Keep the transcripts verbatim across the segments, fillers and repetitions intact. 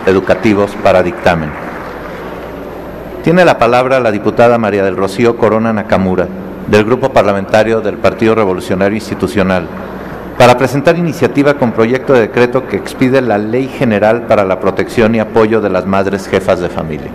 educativos para dictamen. Tiene la palabra la diputada María del Rocío Corona Nakamura, del Grupo Parlamentario del Partido Revolucionario Institucional, para presentar iniciativa con proyecto de decreto que expide la Ley General para la Protección y Apoyo de las Madres Jefas de Familia.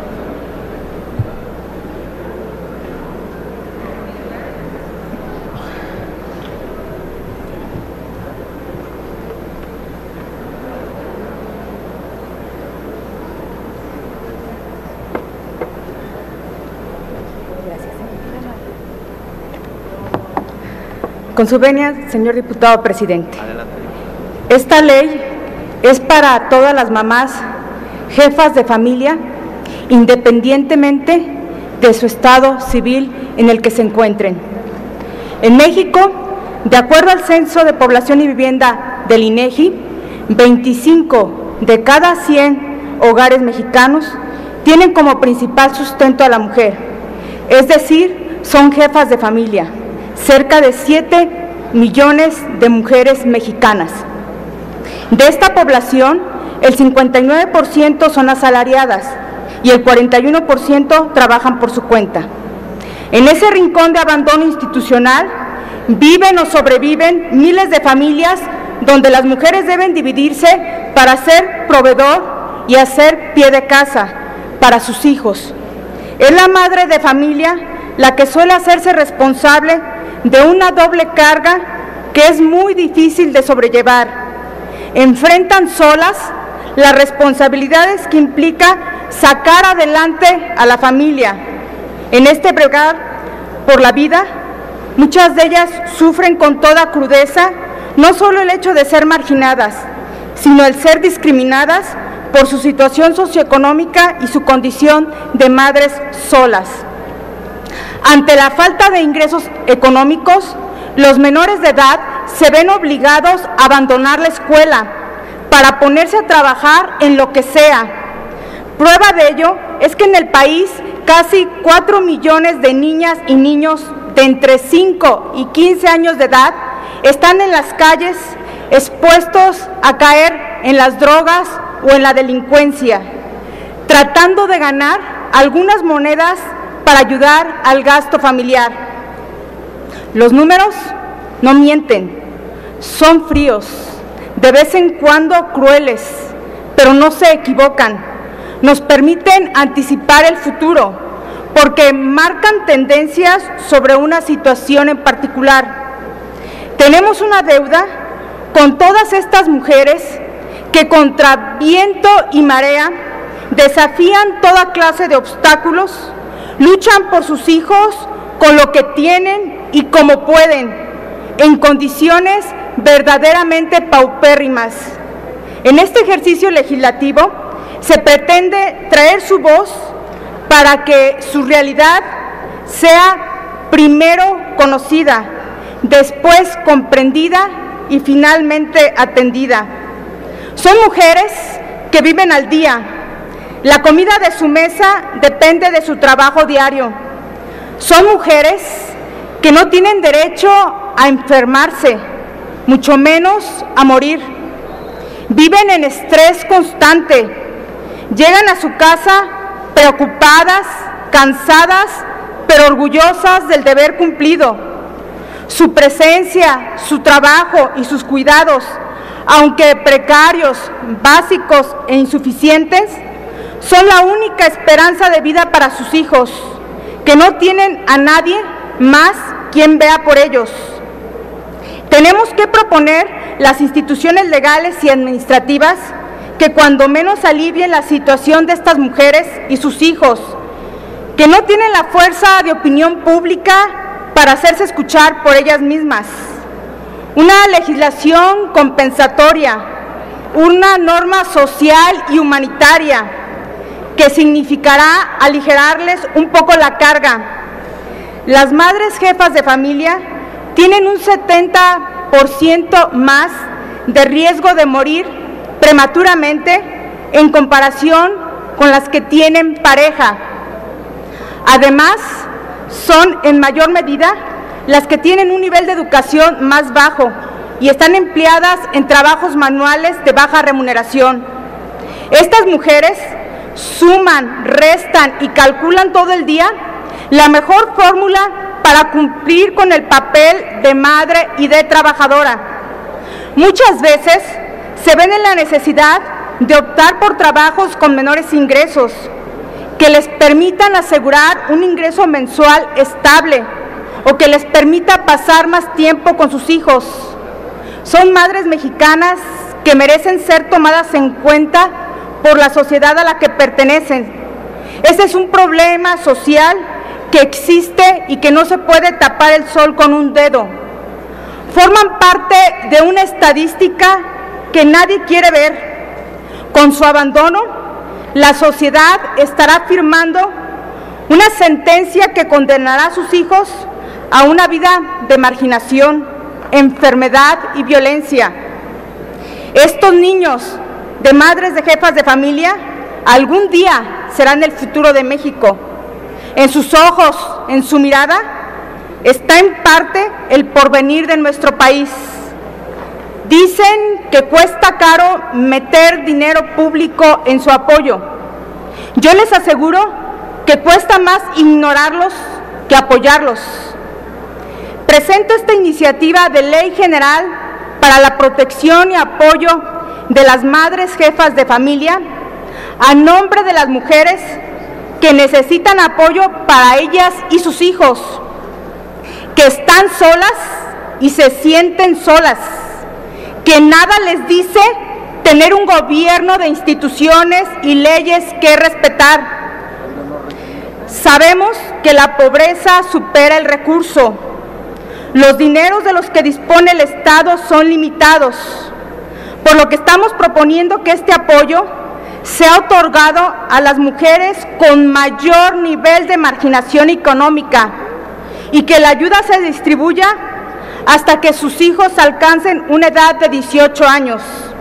Con su venia, señor diputado presidente. Adelante. Esta ley es para todas las mamás jefas de familia, independientemente de su estado civil en el que se encuentren. En México, de acuerdo al Censo de Población y Vivienda del INEGI, veinticinco de cada cien hogares mexicanos tienen como principal sustento a la mujer, es decir, son jefas de familia. Cerca de siete millones de mujeres mexicanas. De esta población, el cincuenta y nueve por ciento son asalariadas y el cuarenta y uno por ciento trabajan por su cuenta. En ese rincón de abandono institucional viven o sobreviven miles de familias donde las mujeres deben dividirse para ser proveedor y hacer pie de casa para sus hijos. Es la madre de familia la que suele hacerse responsable de una doble carga que es muy difícil de sobrellevar. Enfrentan solas las responsabilidades que implica sacar adelante a la familia. En este bregar por la vida, muchas de ellas sufren con toda crudeza no solo el hecho de ser marginadas, sino el ser discriminadas por su situación socioeconómica y su condición de madres solas. Ante la falta de ingresos económicos, los menores de edad se ven obligados a abandonar la escuela para ponerse a trabajar en lo que sea. Prueba de ello es que en el país casi cuatro millones de niñas y niños de entre cinco y quince años de edad están en las calles expuestos a caer en las drogas o en la delincuencia, tratando de ganar algunas monedas para ayudar al gasto familiar. Los números no mienten, son fríos, de vez en cuando crueles, pero no se equivocan. Nos permiten anticipar el futuro, porque marcan tendencias sobre una situación en particular. Tenemos una deuda con todas estas mujeres que contra viento y marea desafían toda clase de obstáculos, luchan por sus hijos con lo que tienen y como pueden, en condiciones verdaderamente paupérrimas. En este ejercicio legislativo se pretende traer su voz para que su realidad sea primero conocida, después comprendida y finalmente atendida. Son mujeres que viven al día. La comida de su mesa depende de su trabajo diario. Son mujeres que no tienen derecho a enfermarse, mucho menos a morir. Viven en estrés constante. Llegan a su casa preocupadas, cansadas, pero orgullosas del deber cumplido. Su presencia, su trabajo y sus cuidados, aunque precarios, básicos e insuficientes, son la única esperanza de vida para sus hijos, que no tienen a nadie más quien vea por ellos. Tenemos que proponer las instituciones legales y administrativas que cuando menos alivien la situación de estas mujeres y sus hijos, que no tienen la fuerza de opinión pública para hacerse escuchar por ellas mismas. Una legislación compensatoria, una norma social y humanitaria que significará aligerarles un poco la carga. Las madres jefas de familia tienen un setenta por ciento más de riesgo de morir prematuramente en comparación con las que tienen pareja. Además, son en mayor medida las que tienen un nivel de educación más bajo y están empleadas en trabajos manuales de baja remuneración. Estas mujeres suman, restan y calculan todo el día la mejor fórmula para cumplir con el papel de madre y de trabajadora. Muchas veces se ven en la necesidad de optar por trabajos con menores ingresos, que les permitan asegurar un ingreso mensual estable o que les permita pasar más tiempo con sus hijos. Son madres mexicanas que merecen ser tomadas en cuenta por la sociedad a la que pertenecen. Ese es un problema social que existe y que no se puede tapar el sol con un dedo. Forman parte de una estadística que nadie quiere ver. Con su abandono, la sociedad estará firmando una sentencia que condenará a sus hijos a una vida de marginación, enfermedad y violencia. Estos niños de madres de jefas de familia algún día serán el futuro de México. En sus ojos, en su mirada, está en parte el porvenir de nuestro país. Dicen que cuesta caro meter dinero público en su apoyo. Yo les aseguro que cuesta más ignorarlos que apoyarlos. Presento esta iniciativa de ley general para la protección y apoyo de las madres jefas de familia a nombre de las mujeres que necesitan apoyo para ellas y sus hijos, que están solas y se sienten solas, que nada les dice tener un gobierno de instituciones y leyes que respetar. Sabemos que la pobreza supera el recurso. Los dineros de los que dispone el Estado son limitados, por lo que estamos proponiendo que este apoyo sea otorgado a las mujeres con mayor nivel de marginación económica y que la ayuda se distribuya hasta que sus hijos alcancen una edad de dieciocho años.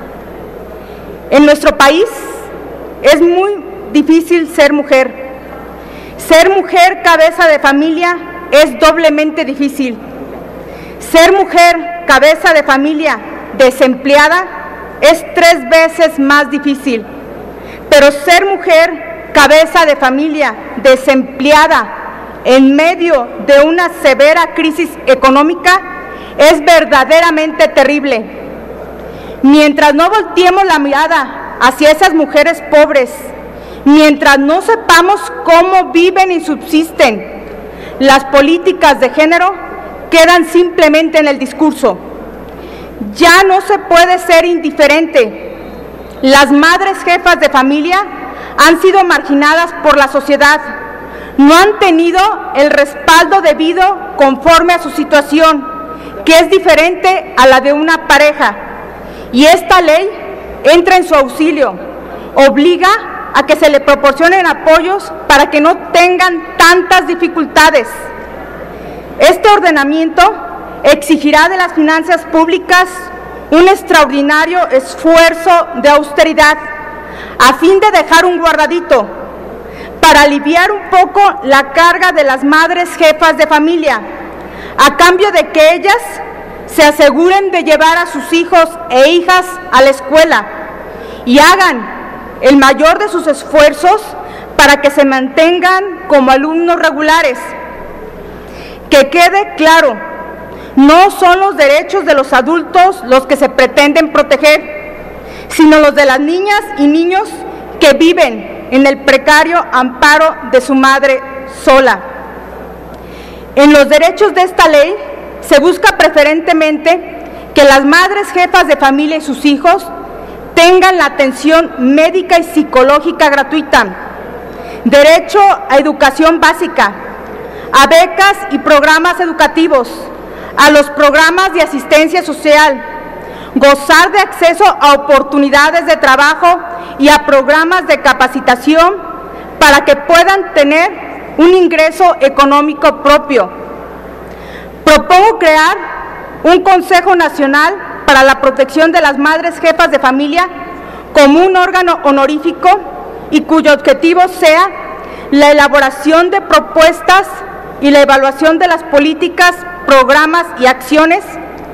En nuestro país es muy difícil ser mujer. Ser mujer cabeza de familia es doblemente difícil. Ser mujer cabeza de familia desempleada es tres veces más difícil. Pero ser mujer cabeza de familia desempleada en medio de una severa crisis económica es verdaderamente terrible. Mientras no volteemos la mirada hacia esas mujeres pobres, mientras no sepamos cómo viven y subsisten, las políticas de género quedan simplemente en el discurso. Ya no se puede ser indiferente. Las madres jefas de familia han sido marginadas por la sociedad, no han tenido el respaldo debido conforme a su situación, que es diferente a la de una pareja, y esta ley entra en su auxilio, obliga a que se le proporcionen apoyos para que no tengan tantas dificultades. Este ordenamiento exigirá de las finanzas públicas un extraordinario esfuerzo de austeridad a fin de dejar un guardadito para aliviar un poco la carga de las madres jefas de familia, a cambio de que ellas se aseguren de llevar a sus hijos e hijas a la escuela y hagan el mayor de sus esfuerzos para que se mantengan como alumnos regulares. Que quede claro, no son los derechos de los adultos los que se pretenden proteger, sino los de las niñas y niños que viven en el precario amparo de su madre sola. En los derechos de esta ley se busca preferentemente que las madres jefas de familia y sus hijos tengan la atención médica y psicológica gratuita, derecho a educación básica, a becas y programas educativos, a los programas de asistencia social, gozar de acceso a oportunidades de trabajo y a programas de capacitación para que puedan tener un ingreso económico propio. Propongo crear un Consejo Nacional para la Protección de las Madres Jefas de Familia como un órgano honorífico y cuyo objetivo sea la elaboración de propuestas y la evaluación de las políticas, programas y acciones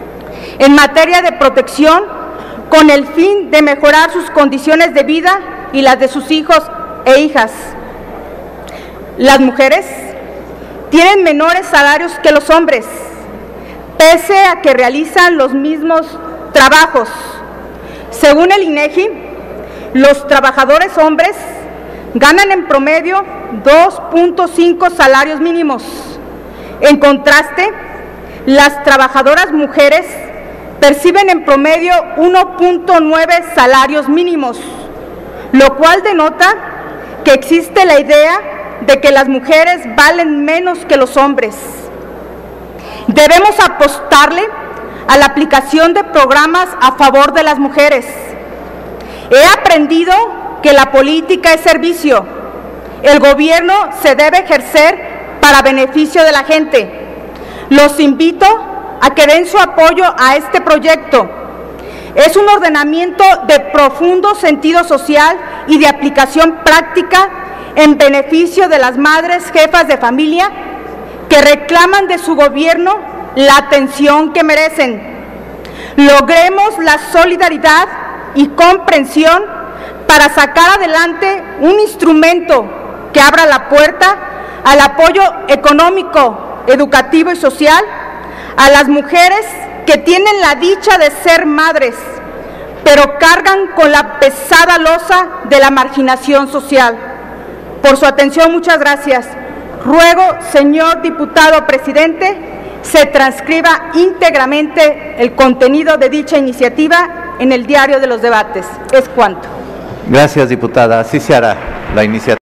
en materia de protección con el fin de mejorar sus condiciones de vida y las de sus hijos e hijas. Las mujeres tienen menores salarios que los hombres, pese a que realizan los mismos trabajos. Según el INEGI, los trabajadores hombres ganan en promedio dos punto cinco salarios mínimos. En contraste, las trabajadoras mujeres perciben en promedio uno punto nueve salarios mínimos, lo cual denota que existe la idea de que las mujeres valen menos que los hombres. Debemos apostarle a la aplicación de programas a favor de las mujeres. He aprendido que la política es servicio. El gobierno se debe ejercer para beneficio de la gente. Los invito a que den su apoyo a este proyecto. Es un ordenamiento de profundo sentido social y de aplicación práctica en beneficio de las madres jefas de familia que reclaman de su gobierno la atención que merecen. Logremos la solidaridad y comprensión para sacar adelante un instrumento que abra la puerta al apoyo económico, educativo y social a las mujeres que tienen la dicha de ser madres, pero cargan con la pesada losa de la marginación social. Por su atención, muchas gracias. Ruego, señor diputado presidente, se transcriba íntegramente el contenido de dicha iniciativa en el diario de los debates. Es cuanto. Gracias, diputada. Así se hará la iniciativa.